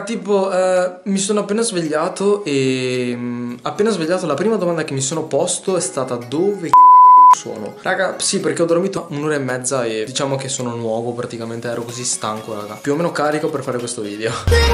tipo mi sono appena svegliato e appena svegliato la prima domanda che mi sono posto è stata: dove sono? Raga, sì, perché ho dormito un'ora e mezza e diciamo che sono nuovo, praticamente ero così stanco, raga. Più o meno carico per fare questo video.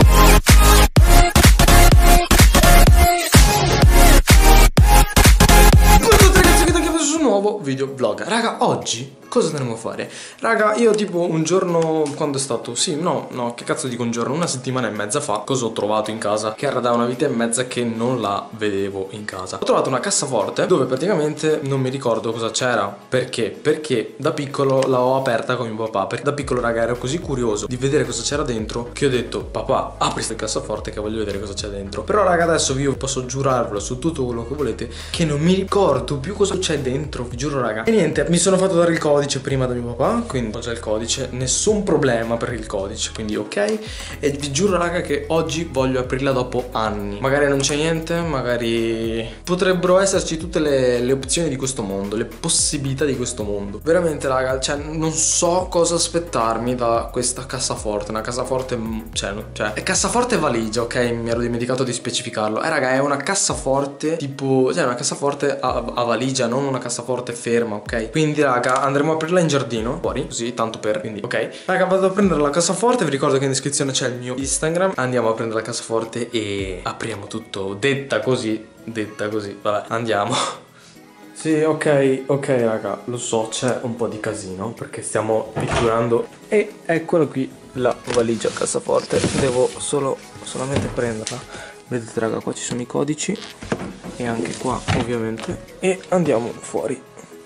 Nuovo video vlog. Raga, oggi cosa andremo a fare? Raga, io tipo un giorno, quando è stato? Sì, no, che cazzo dico un giorno? Una settimana e mezza fa, cosa ho trovato in casa? Che era da una vita e mezza che non la vedevo in casa. Ho trovato una cassaforte dove praticamente non mi ricordo cosa c'era. Perché? Perché da piccolo l'avevo aperta con mio papà. Perché da piccolo, raga, ero così curioso di vedere cosa c'era dentro che ho detto: papà, apri questa cassaforte che voglio vedere cosa c'è dentro. Però, raga, adesso io posso giurarvelo su tutto quello che volete che non mi ricordo più cosa c'è dentro, vi giuro, raga. E niente, mi sono fatto dare il codice prima da mio papà, quindi ho già il codice, nessun problema per il codice, quindi ok. E vi giuro, raga, che oggi voglio aprirla dopo anni. Magari non c'è niente, magari potrebbero esserci tutte le opzioni di questo mondo, le possibilità di questo mondo. Veramente, raga, cioè non so cosa aspettarmi da questa cassaforte. Una cassaforte, cioè è cassaforte valigia, ok? Mi ero dimenticato di specificarlo. Raga, è una cassaforte tipo, cioè una cassaforte a valigia, non una cassaforte ferma, ok? Quindi, raga, andremo a aprirla in giardino, fuori, così, tanto per, quindi, ok. Raga, vado a prendere la cassaforte, vi ricordo che in descrizione c'è il mio Instagram. Andiamo a prendere la cassaforte e apriamo tutto, detta così, vabbè, andiamo. Sì, ok, raga, lo so, c'è un po' di casino perché stiamo pitturando. E eccola qui la valigia cassaforte. Devo solamente prenderla. Vedete, raga, qua ci sono i codici e anche qua, ovviamente. E andiamo fuori.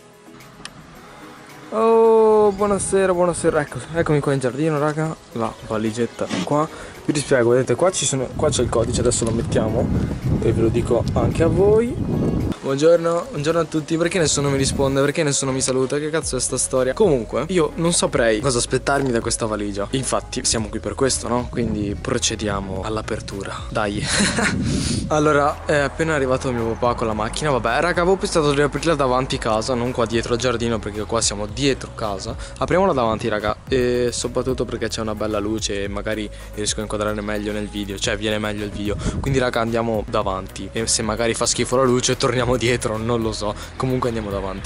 Oh, buonasera, eccomi qua in giardino, raga. La valigetta qua. Vi spiego, vedete, qua c'è il codice, adesso lo mettiamo e ve lo dico anche a voi. Buongiorno a tutti. Perché nessuno mi risponde? Perché nessuno mi saluta? Che cazzo è sta storia? Comunque, io non saprei cosa aspettarmi da questa valigia. Infatti, siamo qui per questo, no? Quindi procediamo all'apertura. Dai. Allora, è appena arrivato mio papà con la macchina. Vabbè, raga, avevo pensato di aprirla davanti casa, non qua dietro al giardino, perché qua siamo dietro casa. Apriamola davanti, raga. E soprattutto perché c'è una bella luce e magari riesco a inquadrare meglio nel video. Cioè, viene meglio il video. Quindi, raga, andiamo davanti. E se magari fa schifo la luce, torniamo dietro, non lo so. Comunque andiamo davanti.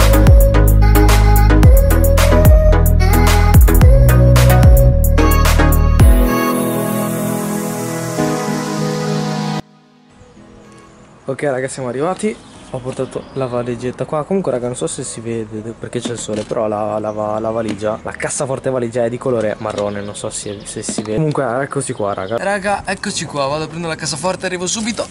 Ok, raga, siamo arrivati. Ho portato la valigetta qua. Comunque, raga, non so se si vede perché c'è il sole, però la valigia, la cassaforte valigia è di colore marrone. Non so se si vede. Comunque, eccoci qua, raga. Raga, eccoci qua. Vado a prendere la cassaforte e arrivo subito.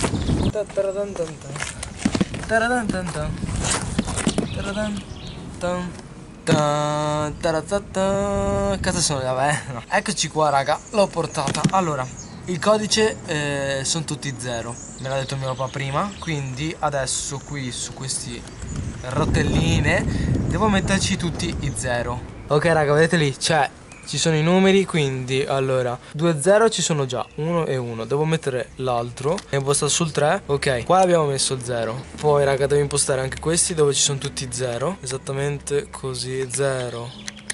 Cazzo sono, vabbè, no. Eccoci qua, raga, l'ho portata. Allora, il codice sono tutti 0. Me l'ha detto mio papà prima. Quindi adesso qui su questi rotelline devo metterci tutti i 0. Ok, raga, vedete lì, ci sono i numeri, quindi allora 2 0 ci sono già, 1 e 1. Devo mettere l'altro e impostato sul 3. Ok, qua abbiamo messo 0. Poi, raga, devo impostare anche questi dove ci sono tutti 0. Esattamente così, 0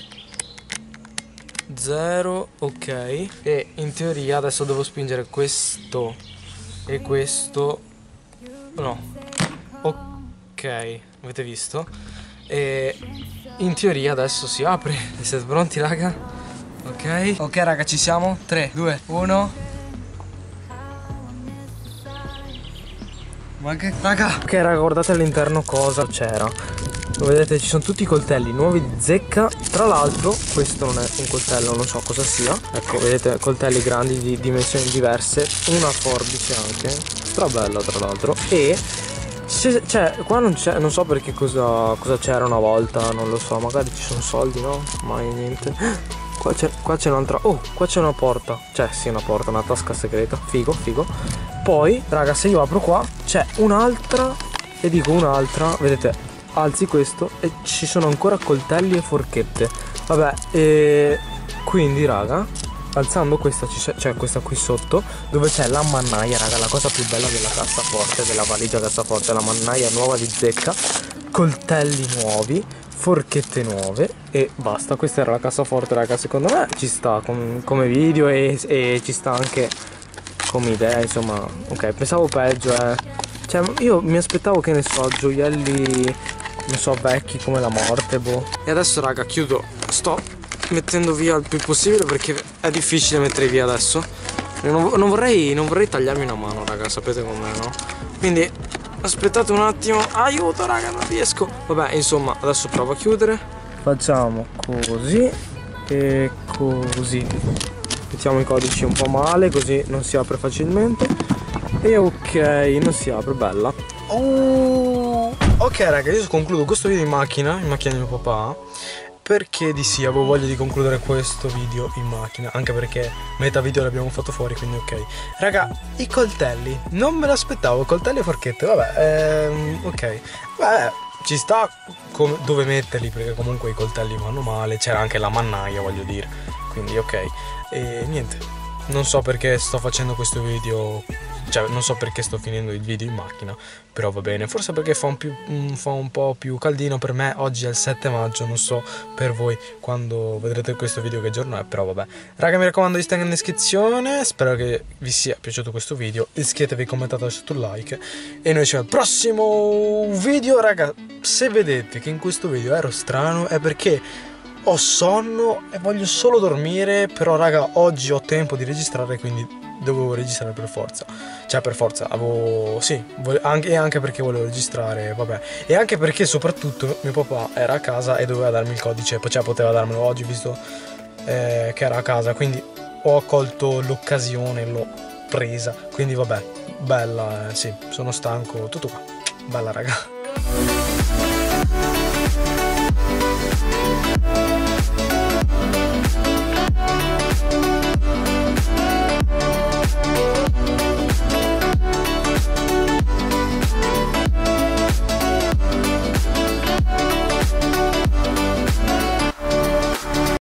0, ok. E in teoria adesso devo spingere questo e questo. No, ok, avete visto? E in teoria adesso si apre. Siete pronti, raga? Ok, raga, ci siamo. 3, 2, 1. Ma che, raga. Ok, raga, guardate all'interno cosa c'era. Vedete, ci sono tutti i coltelli nuovi di zecca. Tra l'altro questo non è un coltello, non so cosa sia. Ecco, vedete, coltelli grandi di dimensioni diverse. Una forbice anche, strabella tra l'altro. E qua non so perché cosa c'era una volta, non lo so. Magari ci sono soldi, no? Mai niente. Qua c'è un'altra. Oh, qua c'è una porta. Cioè, sì, una porta, una tasca segreta. Figo. Poi, raga, se io apro qua c'è un'altra. E dico un'altra, vedete, alzi questo e ci sono ancora coltelli e forchette. Vabbè, e quindi, raga, alzando questa c'è questa qui sotto dove c'è la mannaia, raga. La cosa più bella della cassaforte, della valigia cassaforte, la mannaia nuova di zecca, coltelli nuovi, forchette nuove e basta. Questa era la cassaforte, raga. Secondo me ci sta come video e ci sta anche come idea, insomma. Ok, pensavo peggio, cioè io mi aspettavo, che ne so, gioielli, non so, vecchi come la morte, boh. E adesso, raga, chiudo. Sto mettendo via il più possibile perché è difficile mettere via adesso. Non vorrei tagliarmi una mano, raga, sapete com'è, no? Quindi aspettate un attimo. Aiuto, raga, non riesco. Vabbè, insomma, adesso provo a chiudere. Facciamo così e così. Mettiamo i codici un po' male, così non si apre facilmente. E ok, non si apre, bella. Ok, raga, io concludo questo video in macchina di mio papà. Perché di sì, avevo voglia di concludere questo video in macchina, anche perché metà video l'abbiamo fatto fuori, quindi ok. Raga, i coltelli, non me l'aspettavo, coltelli e forchette, vabbè, ok. Beh, ci sta dove metterli, perché comunque i coltelli vanno male, c'era anche la mannaia, voglio dire, quindi ok. E niente, non so perché sto facendo questo video, cioè non so perché sto finendo il video in macchina, però va bene, forse perché fa un po' più caldino per me. Oggi è il 7 maggio, non so per voi quando vedrete questo video che giorno è, però vabbè. Raga, mi raccomando, iscrivetevi in descrizione, spero che vi sia piaciuto questo video, iscrivetevi, commentate, lasciate un like e noi ci vediamo al prossimo video. Raga, se vedete che in questo video ero strano è perché ho sonno e voglio solo dormire, però raga, oggi ho tempo di registrare, quindi dovevo registrare per forza. Cioè per forza, anche perché volevo registrare, vabbè. E anche perché soprattutto mio papà era a casa e doveva darmi il codice, cioè poteva darmelo oggi visto che era a casa, quindi ho colto l'occasione, l'ho presa. Quindi vabbè, bella, sì, sono stanco, tutto qua. Bella raga.